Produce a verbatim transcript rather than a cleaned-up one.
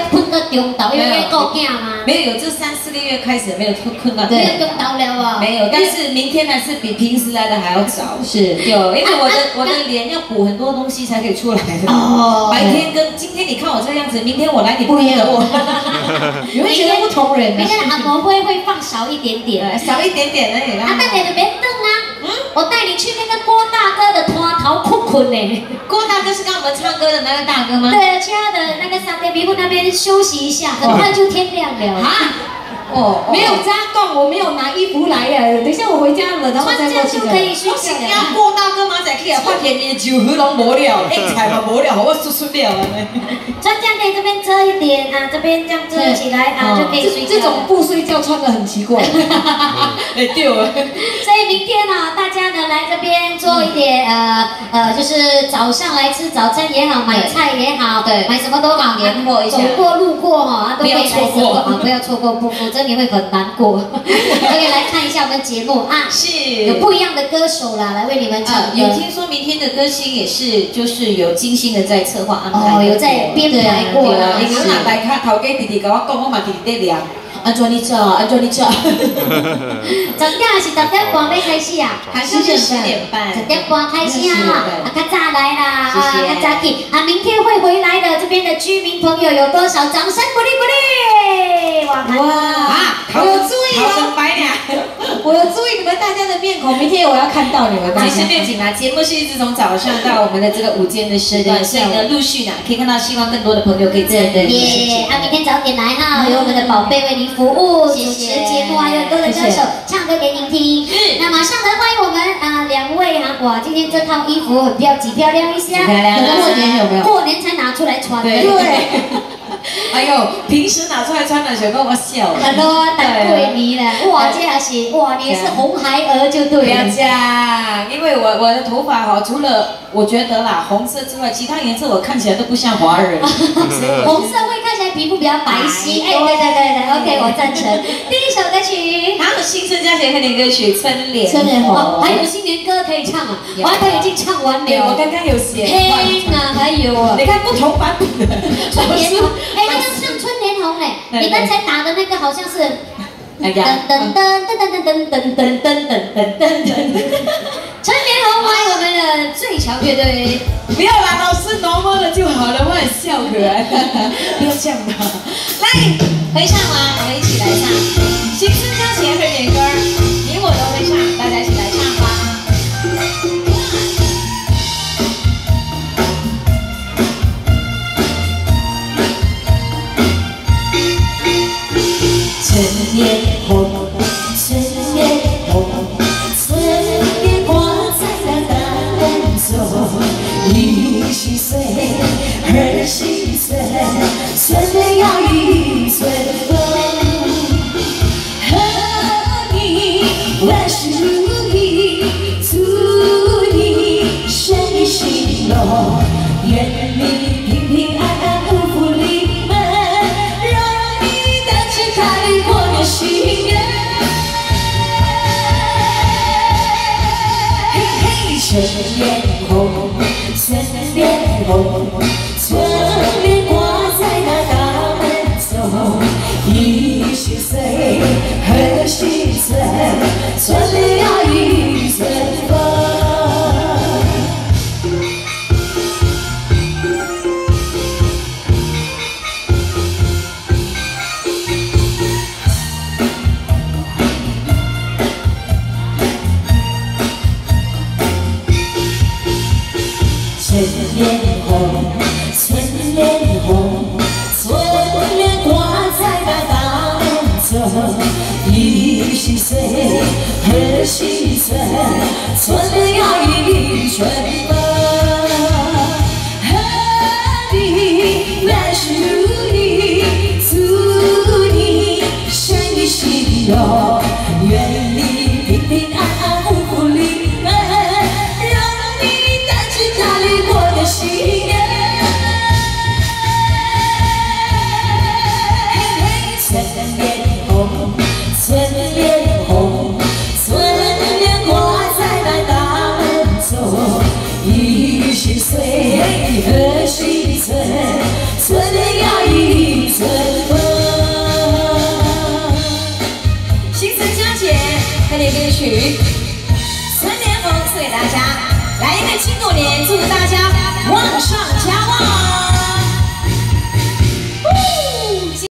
困到中昼，因为顾囝嘛。 没有，有这三四个月开始没有困困到。 没有中昼了哦。 没有，但是明天还是比平时来的还要早。是，有，因为我的我的脸要补很多东西才可以出来的。哦。白天跟今天你看我这个样子，明天我来你不认得我。你会觉得不同人。 明天按摩会会放少一点点， 少一点点而已。 啊，那你就别动啊。嗯。我带你去那个郭大哥的拖头困困呢。郭大哥是跟我们唱歌的那个大哥吗？对，去他的那个三点皮肤那边休息一下，很快就天亮了。啊。哦。没有加工，我没有拿衣服来呀。等一下我回家了，然后再过去就可以睡觉了。 要郭大哥马仔去啊，发现你的酒喝拢无了，一菜嘛无了，我输输了了呢。 穿这样可以这边遮一点啊，这边这样遮起来啊，就可以睡觉。这种不睡觉穿的很奇怪。 哎对了。 所以明天呢，大家呢来这边做一点呃呃，就是早上来吃早餐也好，买菜也好，对，买什么都好，年货一下，走过路过哈，都可以来错过啊，不要错过，不否则你会很难过。可以来看一下我们节目啊，是有不一样的歌手啦，来为你们唱歌。 有听说明天的歌星也是，就是有精心的在策划安排， 哦，有在编排过啦。 你有哪来看头家弟弟跟我讲，我嘛弟弟在聊。安怎你做？安怎你做？ 十点还是十点半要开始啊？ 还是十点半？ 十点半开始啊！啊，较早来啦，啊，较早去。啊，明天会回来的这边的居民朋友有多少？掌声鼓励鼓励！哇！ 啊，我有注意哦，白俩， 我有注意你们大家的面孔，明天我要看到你们。 其实不要紧啦，节目是一直从早上到我们的这个午间的时段，所以呢，陆续呢可以看到，希望更多的朋友可以在对耶！啊，明天早点来哈，有我们的宝贝为您服务，主持节目啊，有很多的歌手唱歌给您听。那马上来欢迎我们啊两位哈，哇，今天这套衣服很漂，几漂亮一下， 漂亮。过年有没有？ 过年才拿出来穿的。对。 哎呦，平时拿出来穿的，想跟我笑。 很多等过年了，哇，这还是哇，你是红孩儿就对了。不要这样，因为我我的头发哈，除了我觉得啦红色之外，其他颜色我看起来都不像华人。 红色会看起来皮肤比较白皙。哎，对对对对 ，OK， 我赞成。第一首歌曲， 还有新春佳节贺年歌曲《春联》。 春联红，还有新年歌可以唱啊，我还已经唱完了。 我刚刚有写。 嘿啊，还有啊， 你看不同版本的春联红，哎，那要唱春联红嘞，你刚才打的那个好像是。噔噔噔噔噔噔噔噔噔噔噔噔噔。春联红，欢迎我们的最强乐队。 不要啦，老师normal摸了就好了，我很笑可爱。不要这样嘛。来，会唱吗？我们一起来唱《新春佳节贺年歌》，你我都会唱，大家一起来唱吧。春联红，春联红，春联挂在那大门中。一虚岁，二虚岁，春联要一春风。贺你万事如意，祝你生意兴隆，愿你平平安安，五福临门，让你大吉大利过年新年。嘿嘿，春联红，春联红，春联挂在那大门中。一虚岁，二虚岁，春联要一春风。春联红，春联红，春联挂在那大门中。一虚岁，二虚岁，春联要一春风。贺你万事如意，祝你生意兴隆，愿你平平安安，五福临门，让你大吉大利过年新年。嘿嘿，春联红，春联红，春联挂在那大门中。 歌曲《春联红》送给大家，来一个金狗年，祝大家旺上